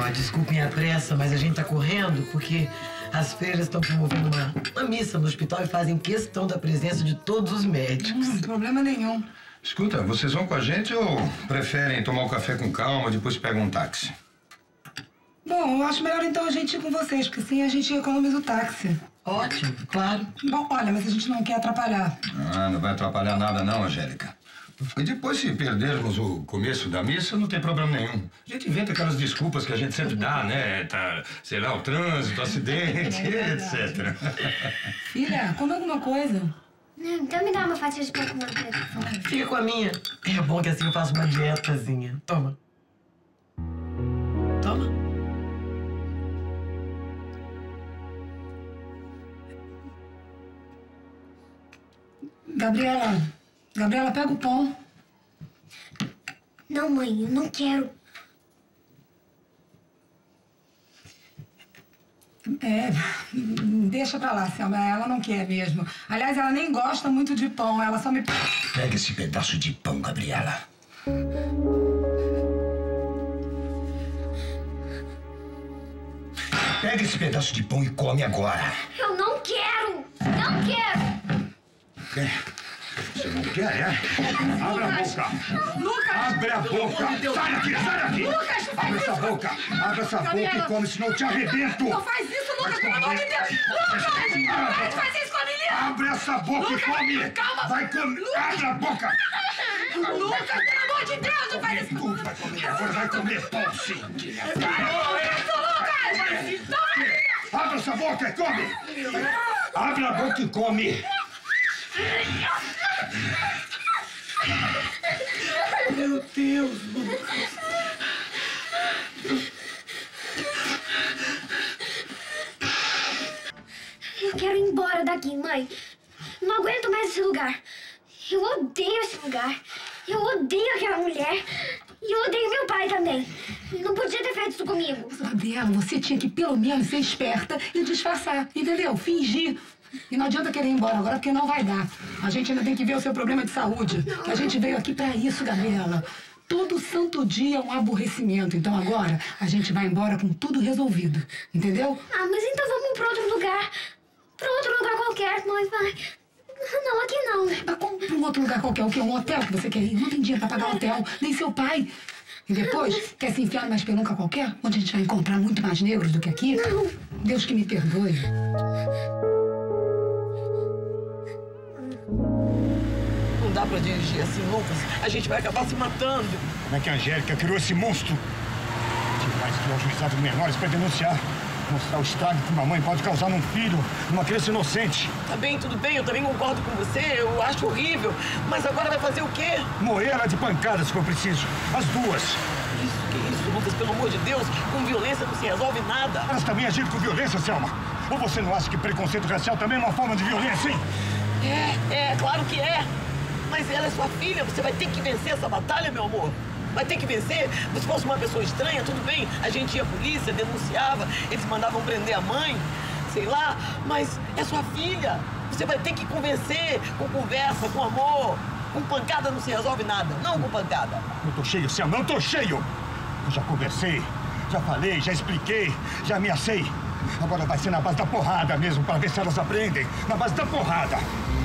Ó, desculpem a pressa, mas a gente tá correndo porque as freiras estão promovendo uma missa no hospital e fazem questão da presença de todos os médicos. Problema nenhum. Escuta, vocês vão com a gente ou preferem tomar um café com calma, depois pegam um táxi? Bom, eu acho melhor então a gente ir com vocês, porque assim a gente economiza o táxi. Ótimo, claro. Bom, olha, mas a gente não quer atrapalhar. Ah, não vai atrapalhar nada não, Angélica. E depois, se perdermos o começo da missa, não tem problema nenhum. A gente inventa aquelas desculpas que a gente sempre dá, né? Tá, sei lá, o trânsito, o acidente, etc. Filha, come alguma coisa. Então me dá uma fatia de pão com manteiga. Fica com a minha. É bom que assim eu faço uma dietazinha. Toma. Toma. Gabriela, pega o pão. Não, mãe, eu não quero. Deixa pra lá, Selma. Ela não quer mesmo. Aliás, ela nem gosta muito de pão. Ela só me... Pega esse pedaço de pão, Gabriela. Pega esse pedaço de pão e come agora. Eu não quero! Não quero! Você não quer, é? Abra a boca! Lucas! Abre a boca! Sai daqui, sai daqui! Lucas, tu faz Abre isso! essa boca! Abre essa boca e come, senão eu te arrebento! Não faz isso, Lucas, pelo amor de Deus! Lucas! Para de fazer isso com a menina! Abre essa boca Lucas, e come! calma! Vai comer! Lucas! Abre a boca! Lucas, pelo amor de Deus, não faz isso! Tu vai comer agora, vai comer pão, sim! Lucas! Abre essa boca e come! Abre a boca e come! Meu Deus, Lucas. Eu quero ir embora daqui, mãe. Não aguento mais esse lugar. Eu odeio esse lugar. Eu odeio aquela mulher. E eu odeio meu pai também. Ele não podia ter feito isso comigo. Gabriela, você tinha que pelo menos ser esperta e disfarçar, entendeu? Fingir. E não adianta querer ir embora agora, porque não vai dar. A gente ainda tem que ver o seu problema de saúde. Que a gente veio aqui pra isso, Gabriela. Todo santo dia é um aborrecimento. Então agora a gente vai embora com tudo resolvido. Entendeu? Ah, mas então vamos pra outro lugar. Pra outro lugar qualquer, mãe, vai. Não, aqui não. Mas como pra um outro lugar qualquer? O quê? Um hotel que você quer ir? Não tem dinheiro pra pagar hotel. Nem seu pai. E depois, quer se enfiar numa espelunca qualquer? Onde a gente vai encontrar muito mais negros do que aqui? Não. Deus que me perdoe. Não dá pra dirigir assim, Lucas. A gente vai acabar se matando. Como é que a Angélica criou esse monstro? Demais que é o juizado de menores pra denunciar. Mostrar o estrago que uma mãe pode causar num filho, numa criança inocente. Tá bem, tudo bem, eu também concordo com você, eu acho horrível. Mas agora vai fazer o quê? Moer ela de pancadas se for preciso. As duas. Que isso, Lucas, pelo amor de Deus, com violência não se resolve nada. Elas também agiram com violência, Selma. Ou você não acha que preconceito racial também é uma forma de violência, hein? Claro que é. Mas ela é sua filha, você vai ter que vencer essa batalha, meu amor. Vai ter que vencer. Se fosse uma pessoa estranha, tudo bem. A gente ia à polícia, denunciava, eles mandavam prender a mãe, sei lá. Mas é sua filha. Você vai ter que convencer com conversa, com amor. Com pancada não se resolve nada. Não com pancada. Eu tô cheio, Selma, eu tô cheio. Eu já conversei, já falei, já expliquei, já ameacei. Agora vai ser na base da porrada mesmo, pra ver se elas aprendem. Na base da porrada.